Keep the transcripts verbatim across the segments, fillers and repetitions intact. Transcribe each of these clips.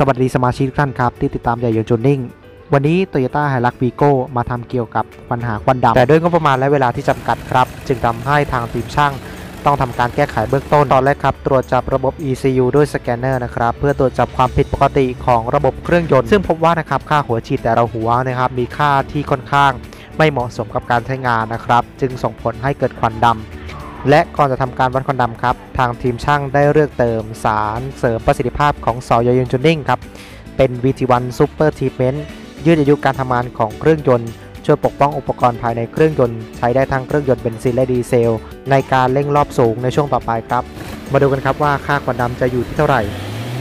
สวัสดีสมาชิกทุกท่านครับที่ติดตามใหญ่ยนต์จูนนิ่งวันนี้ Toyota Hilux Vigo มาทำเกี่ยวกับปัญหาควันดำแต่ด้วยงบประมาณและเวลาที่จำกัดครับจึงทำให้ทางทีมช่างต้องทำการแก้ไขเบื้องต้นตอนแรกครับตรวจจับระบบ อี ซี ยู ด้วยสแกนเนอร์นะครับเพื่อตรวจจับความผิดปกติของระบบเครื่องยนต์ซึ่งพบว่านะครับค่าหัวฉีดแต่ละหัวนะครับมีค่าที่ค่อนข้างไม่เหมาะสมกับการใช้งานนะครับจึงส่งผลให้เกิดควันดำและก่อนจะทำการวัดควันดำครับทางทีมช่างได้เลือกเติมสารเสริมประสิทธิภาพของซอใหญ่ยนต์จูนนิ่งครับเป็น วี ที วัน Super Treatment ยืดอายุการทำงานของเครื่องยนต์ช่วยปกป้องอุปกรณ์ภายในเครื่องยนต์ใช้ได้ทั้งเครื่องยนต์เบนซินและดีเซลในการเร่งรอบสูงในช่วงต่อไปครับมาดูกันครับว่าค่าควันดำจะอยู่ที่เท่าไหร่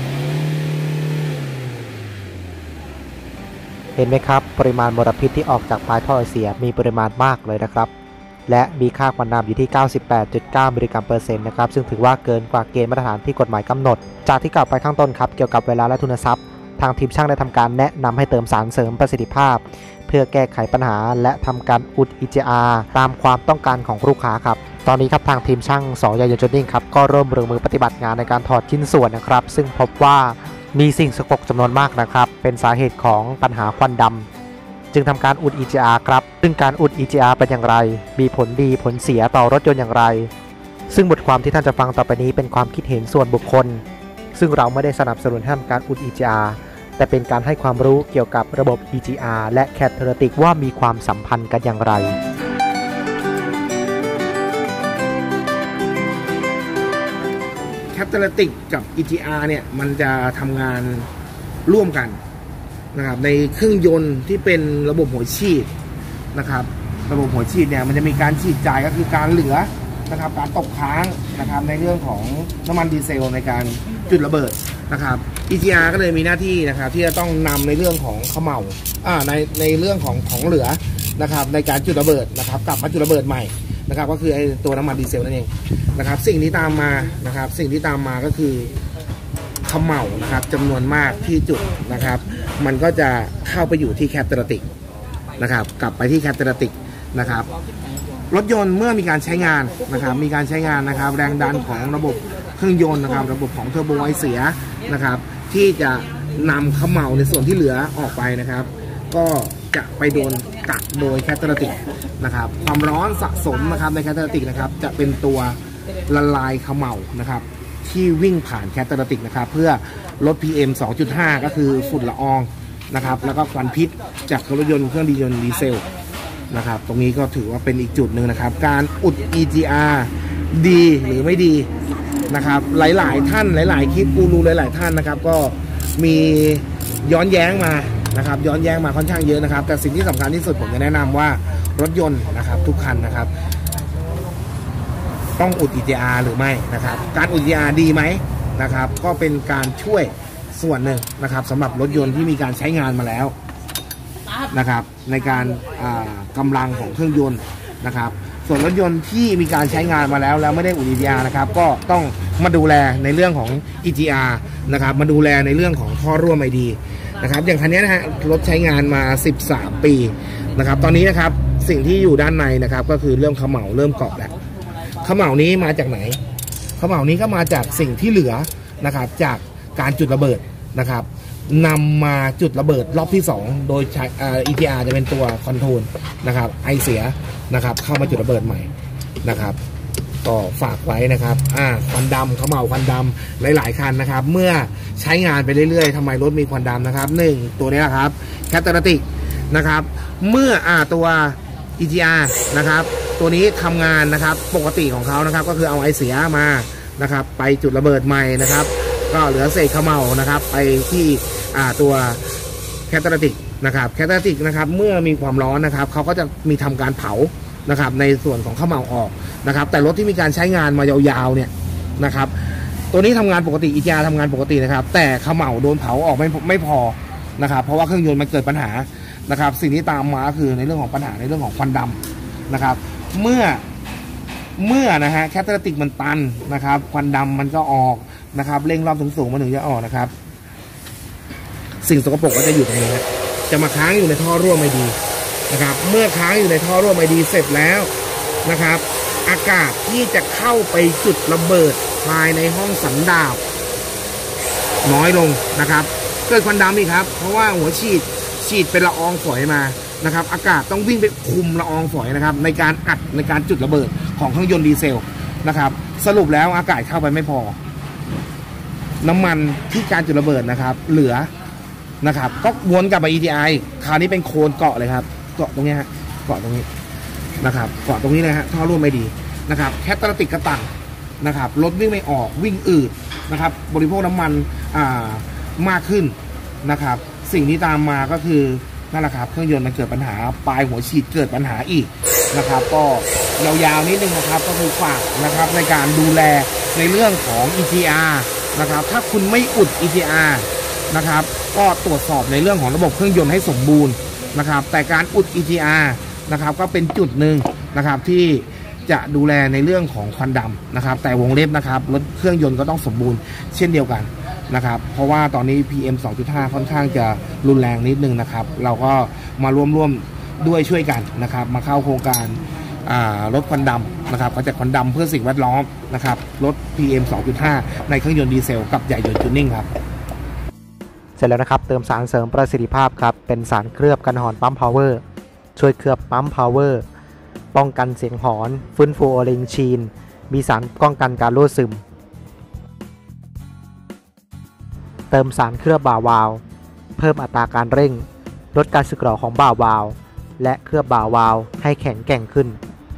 เห็นไหมครับปริมาณมลพิษที่ออกจากปลายท่อไอเสียมีปริมาณมากเลยนะครับและมีค่าควันดำอยู่ที่ เก้าสิบแปดจุดเก้า มิลลิกรัมเปอร์เซ็นต์นะครับซึ่งถือว่าเกินกว่าเกณฑ์มาตรฐานที่กฎหมายกำหนดจากที่กล่าวไปข้างต้นครับเกี่ยวกับเวลาและทุนทรัพย์ทางทีมช่างได้ทำการแนะนำให้เติมสารเสริมประสิทธิภาพเพื่อแก้ไขปัญหาและทำการอุด อี จี อาร์ ตามความต้องการของลูกค้าครับตอนนี้ครับทางทีมช่างสอใหญ่ยนต์จูนนิ่งครับก็เริ่มลงมือปฏิบัติงานในการถอดชิ้นส่วนนะครับซึ่งพบว่ามีสิ่งสกปรกจำนวนมากนะครับเป็นสาเหตุของปัญหาควันดำจึงทำการอุด อี จี อาร์ ครับซึ่งการอุด อี จี อาร์ เป็นอย่างไรมีผลดีผลเสียต่อรถยนต์อย่างไรซึ่งบทความที่ท่านจะฟังต่อไปนี้เป็นความคิดเห็นส่วนบุคคลซึ่งเราไม่ได้สนับสนุนให้ทำการอุด อี จี อาร์ แต่เป็นการให้ความรู้เกี่ยวกับระบบ อี จี อาร์ และ Catalytic ว่ามีความสัมพันธ์กันอย่างไร Catalytic กับ อี จี อาร์ เนี่ยมันจะทำงานร่วมกันนะครับในเครื่องยนต์ที่เป็นระบบหัวฉีดนะครับระบบหัวฉีดเนี่ยมันจะมีการฉีดจ่ายก็คือการเหลือนะครับการตกค้างนะครับในเรื่องของน้ำมันดีเซลในการจุดระเบิดนะครับ อี จี อาร์ ก็เลยมีหน้าที่นะครับที่จะต้องนำในเรื่องของเขม่าอ่าในในเรื่องของของเหลือนะครับในการจุดระเบิดนะครับกลับมาจุดระเบิดใหม่นะครับก็คือไอตัวน้ำมันดีเซลนั่นเองนะครับสิ่งที่ตามมานะครับสิ่งที่ตามมาก็คือเขม่านะครับจำนวนมากที่จุดนะครับมันก็จะเข้าไปอยู่ที่แคตเตอร์ติกนะครับกลับไปที่แคตเตอร์ติกนะครับรถยนต์เมื่อมีการใช้งานนะครับมีการใช้งานนะครับแรงดันของระบบเครื่องยนต์นะครับระบบของเทอร์โบไอเสียนะครับที่จะนำเขม่าในส่วนที่เหลือออกไปนะครับก็จะไปโดนกักโดยแคตเตอร์ติกนะครับความร้อนสะสมนะครับในแคตเตอร์ติกนะครับจะเป็นตัวละลายเขม่านะครับที่วิ่งผ่านแคตเตอร์ติกนะครับเพื่อลด พี เอ็ม สองจุดห้า ก็คือฝุ่นละอองนะครับแล้วก็ควันพิษจากรถยนต์เครื่องยนต์ดีเซลนะครับตรงนี้ก็ถือว่าเป็นอีกจุดหนึ่งนะครับการอุด อี จี อาร์ ดีหรือไม่ดีนะครับหลายๆท่านหลายๆคลิปกูรูหลายๆท่านนะครับก็มีย้อนแย้งมานะครับย้อนแย้งมาค่อนข้างเยอะนะครับแต่สิ่งที่สำคัญที่สุดผมจะแนะนำว่ารถยนต์นะครับทุกคันนะครับต้องอุด อี จี อาร์ หรือไม่นะครับการอุด อี จี อาร์ ดีไหมนะครับก็เป็นการช่วยส่วนหนึ่งนะครับสำหรับรถยนต์ที่มีการใช้งานมาแล้วนะครับในการกำลังของเครื่องยนต์นะครับส่วนรถยนต์ที่มีการใช้งานมาแล้วแล้วไม่ได้อุด อี จี อาร์ นะครับก็ต้องมาดูแลในเรื่องของ อี จี อาร์ นะครับมาดูแลในเรื่องของท่อรั่วไม่ดีนะครับอย่างคันนี้นะฮะรถใช้งานมาสิบสามปีนะครับตอนนี้นะครับสิ่งที่อยู่ด้านในนะครับก็คือเริ่มเขม่าเริ่มเกาะแล้วเขม่านี้มาจากไหนเขม่านี้ก็มาจากสิ่งที่เหลือนะครับจากการจุดระเบิดนะครับนำมาจุดระเบิดรอบที่สองโดยใช้ อี ที อาร์ จะเป็นตัวคอนโทรลนะครับไอเสียนะครับเข้ามาจุดระเบิดใหม่นะครับก็ฝากไว้นะครับอ่าควันดำเขม่าควันดำหลายๆคันนะครับเมื่อใช้งานไปเรื่อยๆทำไมรถมีควันดำนะครับหนึ่งตัวนี้นะครับแคตเตอร์ติกนะครับเมื่ออ่าตัว อี จี อาร์ นะครับตัวนี้ทำงานนะครับปกติของเขานะครับก็คือเอาไอเสียมานะครับไปจุดระเบิดใหม่นะครับก็เหลือเศษเขม่านะครับไปที่อ่าตัวแคตเตอร์ติกนะครับแคตเตอร์ติกนะครับเมื่อมีความร้อนนะครับเขาก็จะมีทำการเผานะครับในส่วนของเขม่าออกนะครับแต่รถที่มีการใช้งานมายาวๆเนี่ยนะครับตัวนี้ทำงานปกติ อี จี อาร์ ทำงานปกตินะครับแต่เขม่าโดนเผาออกไม่ไม่พอนะครับเพราะว่าเครื่องยนต์มันเกิดปัญหานะครับสิ่งที่ตามมาคือในเรื่องของปัญหาในเรื่องของควันดำนะครับเมื่อเมื่อนะฮะแคตเตอร์ติกมันตันนะครับควันดำมันก็ออกนะครับเร่งรอบสูงๆมันถึงจะออกนะครับสิ่งสกปรกก็จะอยู่ตรงนี้จะมาค้างอยู่ในท่อรั่วไม่ดีนะครับเมื่อค้างอยู่ในท่อรั่วไม่ดีเสร็จแล้วนะครับอากาศที่จะเข้าไปจุดระเบิดภายในห้องสันดาปน้อยลงนะครับเกิดควันดำอีกครับเพราะว่าหัวฉีดฉีดเป็นละอองฝอยมานะครับอากาศต้องวิ่งไปคุมละอองฝอยนะครับในการอัดในการจุดระเบิดของเครื่องยนต์ดีเซลนะครับสรุปแล้วอากาศเข้าไปไม่พอน้ำมันที่การจุดระเบิดนะครับเหลือนะครับก็วนกลับมา อี ที ไอ คราวนี้เป็นโคนเกาะเลยครับเกาะตรงนี้ฮะเกาะตรงนี้นะครับเกาะตรงนี้เลยฮะท่อร่วมไม่ดีนะครับแคตตาติกกระตังนะครับรถวิ่งไม่ออกวิ่งอืดนะครับบริโภคน้ำมันอ่ามากขึ้นนะครับสิ่งที่ตามมาก็คือนั่นแหละครับเครื่องยนต์มันเกิดปัญหาปลายหัวฉีดเกิดปัญหาอีกนะครับก็ยาวๆนิดนึงนะครับก็คือฝากนะครับในการดูแลในเรื่องของ อี ที อาร์ นะครับถ้าคุณไม่อุด อี ที อาร์ นะครับก็ตรวจสอบในเรื่องของระบบเครื่องยนต์ให้สมบูรณ์นะครับแต่การอุด อี ที อาร์ นะครับก็เป็นจุดหนึ่งนะครับที่จะดูแลในเรื่องของควันดำนะครับแต่วงเล็บนะครับรถเครื่องยนต์ก็ต้องสมบูรณ์เช่นเดียวกันนะครับเพราะว่าตอนนี้ พี เอ็ม สองจุดห้า ค่อนข้างจะรุนแรงนิดนึงนะครับเราก็มาร่วมร่วมด้วยช่วยกันนะครับมาเข้าโครงการลดควันดำนะครับกำจัดควันดำเพื่อสิ่งแวดล้อมนะครับลด พี เอ็ม สองจุดห้า ในเครื่องยนต์ดีเซลกับใหญ่ยนต์จูนนิ่งครับเสร็จแล้วนะครับเติมสารเสริมประสิทธิภาพครับเป็นสารเคลือบกันหอนปั๊มพาวเวอร์ช่วยเคลือบปั๊มพาวเวอร์ป้องกันเสียงหอนฟื้นฟูโอลิงชีนมีสารป้องกันการรั่วซึมเติมสารเคลือบบ่าวาล์วเพิ่มอัตราการเร่งลดการสึกหรอของบ่าวาล์วและเคลือบบ่าวาล์วให้แข็งแกร่งขึ้น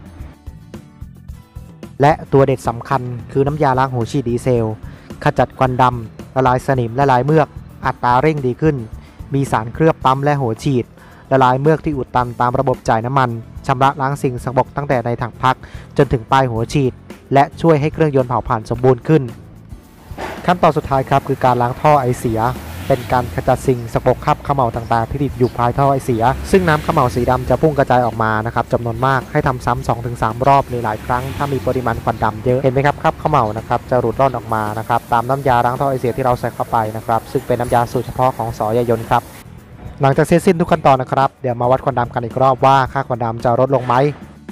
และตัวเด็ดสำคัญคือน้ำยาล้างหัวฉีดดีเซลขจัดควันดำละลายสนิมละลายเมือกอัตราเร่งดีขึ้นมีสารเคลือบปั๊มและหัวฉีดละลายเมือกที่อุดตันตามระบบจ่ายน้ำมันชำระล้างสิ่งสกปรกตั้งแต่ในถังพักจนถึงปลายหัวฉีดและช่วยให้เครื่องยนต์เผาผลาญสมบูรณ์ขึ้นขั้นตอนสุดท้ายครับคือการล้างท่อไอเสียเป็นการขจัดสิ่งสกปรกคราบเขม่าต่างๆที่ติดอยู่ภายท่อไอเสียซึ่งน้ำเขม่าสีดำจะพุ่งกระจายออกมานะครับจำนวนมากให้ทำซ้ำ สองถึงสาม รอบหรือหลายครั้งถ้ามีปริมาณควันดำเยอะเห็นไหมครับคราบเขม่านะครับจะหลุดร่อนออกมานะครับตามน้ำยาล้างท่อไอเสียที่เราใส่เข้าไปนะครับซึ่งเป็นน้ำยาสูตรเฉพาะของสยยนต์ครับหลังจากเสร็จสิ้นทุกขั้นตอนนะครับเดี๋ยวมาวัดควันดำกันอีกรอบว่าค่าควันดำจะลดลงไหม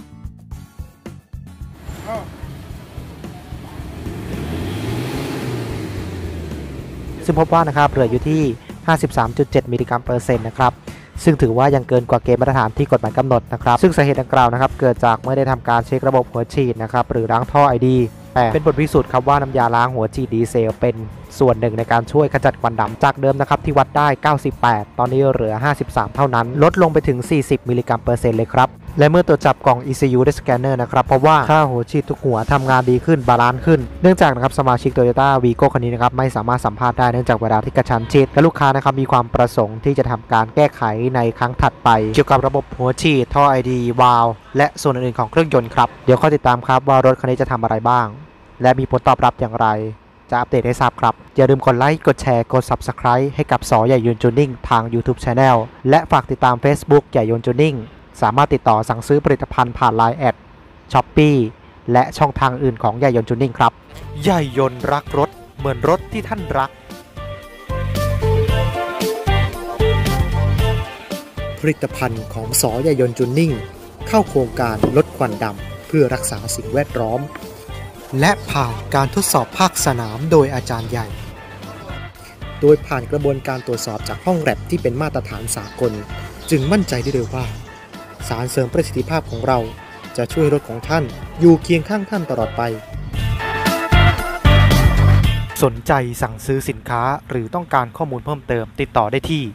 ซึ่งพบว่านะครับเหลืออยู่ที่ ห้าสิบสามจุดเจ็ด มิลลิกรัมเปอร์เซ็นต์นะครับซึ่งถือว่ายังเกินกว่าเกณฑ์มาตรฐานที่กฎหมายกำหนดนะครับซึ่งสาเหตุดังกล่าวนะครับเกิดจากไม่ได้ทำการเช็คระบบหัวฉีดนะครับหรือล้างท่อไอดีแต่เป็นบทพิสูจน์ครับว่าน้ำยาล้างหัวฉีดดีเซลเป็นส่วนหนึ่งในการช่วยขจัดควันดำจากเดิมนะครับที่วัดได้เก้าสิบแปดตอนนี้เหลือห้าสิบสามเท่านั้นลดลงไปถึงสี่สิบมิลลิกรัมเปอร์เซ็นต์เลยครับและเมื่อตรวจจับกล่อง อี ซี ยู ด้วยสแกนเนอร์นะครับเพราะว่าค่าหัวฉีดทุกหัวทำงานดีขึ้นบาลานซ์ขึ้นเนื่องจากนะครับสมาชิก Toyota Vigo คันนี้นะครับไม่สามารถสัมภาษณ์ได้เนื่องจากเวลาที่กระชั้นชิดและลูกค้านะครับมีความประสงค์ที่จะทำการแก้ไขในครั้งถัดไปเกี่ยวกับระบบหัวฉีดท่อไอดีวาล์วและส่วนอื่นๆของเครื่องยนต์ครับเดี๋ยวข้อติดตามครับว่ารถคันนี้จะทำอะไรบ้างและมีผลตอบรับอย่างไรจะอัปเดตให้ทราบครับอย่าลืมกดไลค์กดแชร์กด ซับสไครบ์ ให้กับสใหญ่ยนต์จูนนิ่งทาง YouTube Channel และฝากติดตาม Facebook ใหญ่ยนต์จูนนิ่งสามารถติดต่อสั่งซื้อผลิตภัณฑ์ผ่าน ไลน์ แอด Shopee และช่องทางอื่นของใหญ่ยนต์จูนนิ่งครับใหญ่ยนต์รักรถเหมือนรถที่ท่านรักผลิตภัณฑ์ของสใหญ่ยนต์จูนนิ่งเข้าโครงการลดควันดำเพื่อรักษาสิ่งแวดล้อมและผ่านการทดสอบภาคสนามโดยอาจารย์ใหญ่โดยผ่านกระบวนการตรวจสอบจากห้องแลบที่เป็นมาตรฐานสากลจึงมั่นใจได้เลยว่าสารเสริมประสิทธิภาพของเราจะช่วยรถของท่านอยู่เคียงข้างท่านตลอดไปสนใจสั่งซื้อสินค้าหรือต้องการข้อมูลเพิ่มเติมติดต่อได้ที่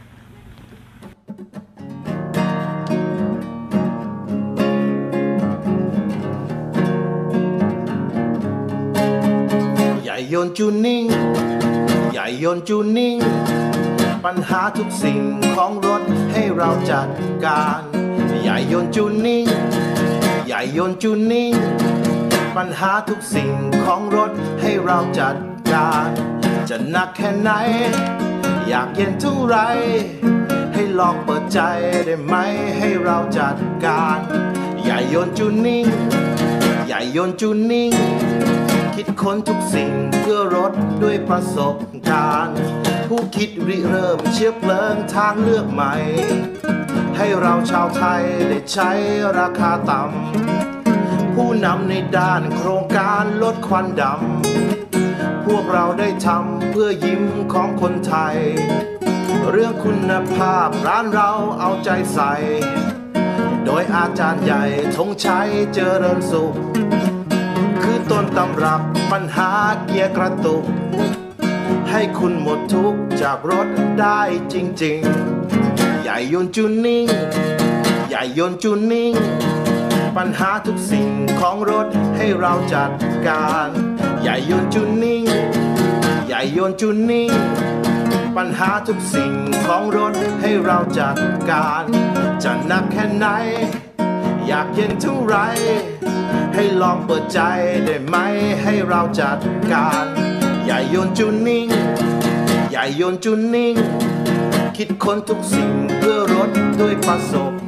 ใหญ่ยนต์จูนนิ่งใหญ่ยนต์จูนนิ่งปัญหาทุกสิ่งของรถให้เราจัดการใหญ่ยนต์จูนนิ่งใหญ่ยนต์จูนนิ่งปัญหาทุกสิ่งของรถให้เราจัดการจะหนักแค่ไหนอยากเย็นเท่าไรให้ลองเปิดใจได้ไหมให้เราจัดการใหญ่ยนต์จูนนิ่งใหญ่ยนต์จูนนิ่งคิดค้นทุกสิ่งเพื่อรถด้วยประสบการณ์ผู้คิดริเริ่มเชื้อเพลิงทางเลือกใหม่ให้เราชาวไทยได้ใช้ราคาต่ำผู้นำในด้านโครงการลดควันดำพวกเราได้ทำเพื่อยิ้มของคนไทยเรื่องคุณภาพร้านเราเอาใจใส่ โดยอาจารย์ใหญ่ธงชัยเจริญสุข คือต้นตำรับปัญหาเกียร์กระตุก ให้คุณหมดทุกข์จากรถได้จริงๆ ใหญ่ยนต์จูนนิ่ง ใหญ่ยนต์จูนนิ่ง ปัญหาทุกสิ่งของรถให้เราจัดการ ใหญ่ยนต์จูนนิ่ง ใหญ่ยนต์จูนนิ่ง ปัญหาทุกสิ่งของรถให้เราจัดการ จะหนักแค่ไหน อยากเย็นเท่าไร ให้ลองเปิดใจได้ไหมให้เราจัดการ ใหญ่ยนต์จูนนิ่ง ใหญ่ยนต์จูนนิ่ง คิดค้นทุกสิ่งเพื่อรถด้วยประสบ